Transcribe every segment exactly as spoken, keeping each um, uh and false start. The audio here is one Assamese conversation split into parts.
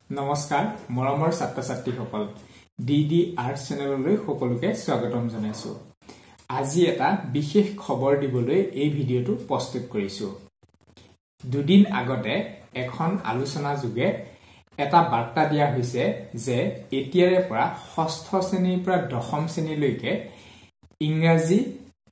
নমস্কাৰ মৰমৰ ছাত্ৰ ছাত্ৰীসকল ডিডি আৰ্টছ চেনেললৈ সকলোকে স্বাগতম জনাইছো। আজি এটা বিশেষ খবৰ দিবলৈ এই ভিডিঅটো প্ৰস্তুত কৰিছো। দুদিন আগতে এখন আলোচনা যোগে এটা বাৰ্তা দিয়া হৈছে যে এতিয়াৰে পৰা ষষ্ঠ শ্ৰেণীৰ পৰা দশম শ্ৰেণীলৈকে ইংৰাজী,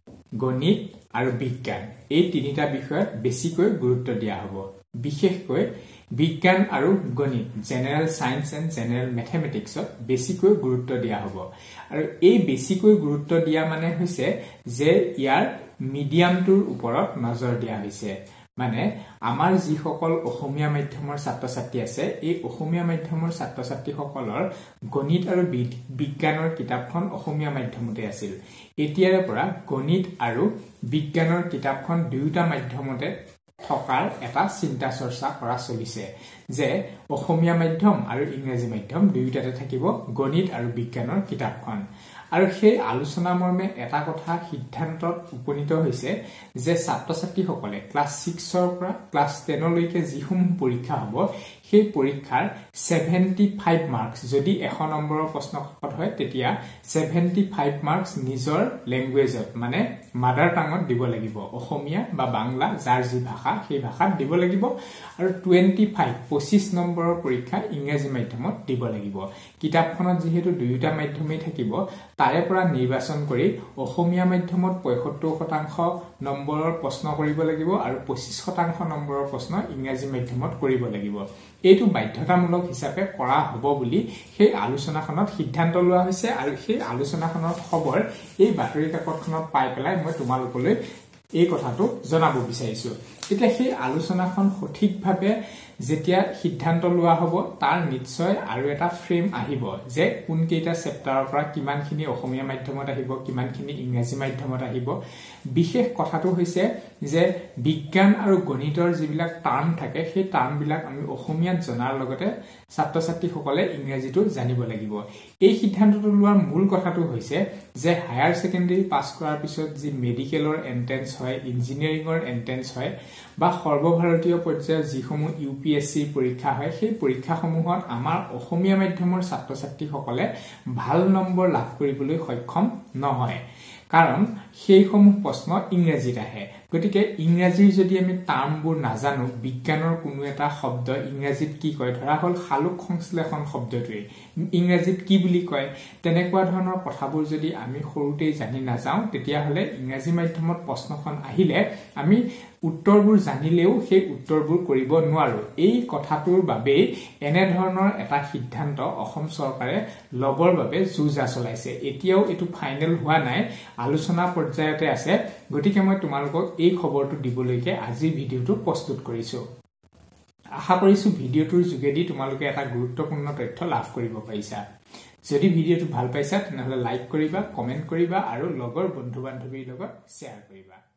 গণিত আৰু বিজ্ঞান এই তিনিটা বিষয়ত বেছিকৈ গুৰুত্ব দিয়া হ'ব। বিশেষকৈ বিজ্ঞান আৰু গণিত জেনাৰেল সায়েন্স এণ্ড জেনাৰেল ম্যাথমেটিক্সত বেছিকৈ গুৰুত্ব দিয়া হ'ব। আৰু এই বেছিকৈ গুৰুত্ব দিয়া মানে হৈছে যে ইয়াৰ মিডিয়ামটোৰ ওপৰত নজৰ দিয়া হৈছে। মানে আমাৰ যিসকল অসমীয়া মাধ্যমৰ ছাত্ৰ ছাত্ৰী আছে এই অসমীয়া মাধ্যমৰ ছাত্ৰ ছাত্ৰীসকলৰ গণিত আৰু বিজ্ঞানৰ কিতাপখন অসমীয়া মাধ্যমতে আছিল। এতিয়াৰে পৰা গণিত আৰু বিজ্ঞানৰ কিতাপখন দুয়োটা মাধ্যমতে থকাৰ এটা চিন্তা চৰ্চা কৰা চলিছে যে অসমীয়া মাধ্যম আৰু ইংৰাজী মাধ্যম দুয়োটাতে থাকিব গণিত আৰু বিজ্ঞানৰ কিতাপখন। আৰু সেই আলোচনা মৰ্মে এটা কথা সিদ্ধান্তত উপনীত হৈছে যে ছাত্ৰ ছাত্ৰীসকলে ক্লাছ ছিক্সৰ পৰা ক্লাছ টেনলৈকে যিসমূহ পৰীক্ষা হ'ব সেই পৰীক্ষাৰ সেভেন্টি ফাইভ মাৰ্কস যদি এশ নম্বৰৰ প্ৰশ্ন কাকত হয় তেতিয়া সেভেন্টি ফাইভ মাৰ্কস নিজৰ লেংগুৱেজত মানে মাদাৰ টাঙত দিব লাগিব, অসমীয়া বা বাংলা যাৰ যি ভাষা সেই ভাষাত দিব লাগিব। আৰু টুৱেণ্টি ফাইভ পঁচিছ নম্বৰৰ পৰীক্ষা ইংৰাজী মাধ্যমত দিব লাগিব। কিতাপখনত যিহেতু দুয়োটা মাধ্যমেই থাকিব তাৰে পৰা নিৰ্বাচন কৰি অসমীয়া মাধ্যমত পঁয়সত্তৰ শতাংশ নম্বৰৰ প্ৰশ্ন কৰিব লাগিব আৰু পঁচিছ শতাংশ নম্বৰৰ প্ৰশ্ন ইংৰাজী মাধ্যমত কৰিব লাগিব। এইটো বাধ্যতামূলক হিচাপে কৰা হ'ব বুলি সেই আলোচনাখনত সিদ্ধান্ত লোৱা হৈছে। আৰু সেই আলোচনাখনৰ খবৰ এই বাতৰি কাকতখনত পাই পেলাই মই তোমালোকলৈ এই কথাটো জনাব বিচাৰিছো। এতিয়া সেই আলোচনাখন সঠিকভাৱে যেতিয়া সিদ্ধান্ত লোৱা হ'ব তাৰ নিশ্চয় আৰু এটা ফ্ৰেম আহিব যে কোন কেইটা চেপ্টাৰৰ পৰা কিমানখিনি অসমীয়া মাধ্যমত আহিব, কিমানখিনি ইংৰাজী মাধ্যমত আহিব। বিশেষ কথাটো হৈছে যে বিজ্ঞান আৰু গণিতৰ যিবিলাক টাৰ্ম থাকে সেই টাৰ্মবিলাক আমি অসমীয়াত জনাৰ লগতে ছাত্ৰ ছাত্ৰীসকলে ইংৰাজীটো জানিব লাগিব। এই সিদ্ধান্তটো লোৱাৰ মূল কথাটো হৈছে যে হায়াৰ ছেকেণ্ডাৰী পাছ কৰাৰ পিছত যি মেডিকেলৰ এন্ট্ৰেন্স হয়, ইঞ্জিনিয়াৰিঙৰ এন্ট্ৰেন্স হয় বা সৰ্বভাৰতীয় পৰ্যায়ৰ যিসমূহ ইউ পি এছ চিৰ পৰীক্ষা হয় সেই পৰীক্ষাসমূহত আমাৰ অসমীয়া মাধ্যমৰ ছাত্ৰ ছাত্ৰীসকলে ভাল নম্বৰ লাভ কৰিবলৈ সক্ষম নহয়, কাৰণ সেইসমূহ প্ৰশ্ন ইংৰাজীত আহে। গতিকে ইংৰাজীৰ যদি আমি টাৰ্মবোৰ নাজানো, বিজ্ঞানৰ কোনো এটা শব্দ ইংৰাজীত কি কয়, ধৰা হল সালোক সংশ্লেষণ শব্দটোৱে ইংৰাজীত কি বুলি কয়, তেনেকুৱা ধৰণৰ কথাবোৰ যদি আমি সৰুতেই জানি নাযাওঁ তেতিয়াহ'লে ইংৰাজী মাধ্যমত প্ৰশ্নখন আহিলে আমি উত্তৰবোৰ জানিলেও সেই উত্তৰবোৰ কৰিব নোৱাৰো। এই কথাটোৰ বাবেই এনেধৰণৰ এটা সিদ্ধান্ত অসম চৰকাৰে লবৰ বাবে যুঁজা চলাইছে। এতিয়াও এইটো ফাইনেল হোৱা নাই, আলোচনা পৰ্যায়তে আছে। গতিকে মই তোমালোকক এই খবৰটো দিবলৈকে আজিৰ ভিডিঅ'টো প্ৰস্তুত কৰিছো। আশা কৰিছো ভিডিঅ'টোৰ যোগেদি তোমালোকে এটা গুৰুত্বপূৰ্ণ তথ্য লাভ কৰিব পাৰিছা। যদি ভিডিঅ'টো ভাল পাইছা তেনেহ'লে লাইক কৰিবা, কমেন্ট কৰিবা আৰু লগৰ বন্ধু বান্ধৱীৰ লগত শ্বেয়াৰ কৰিবা।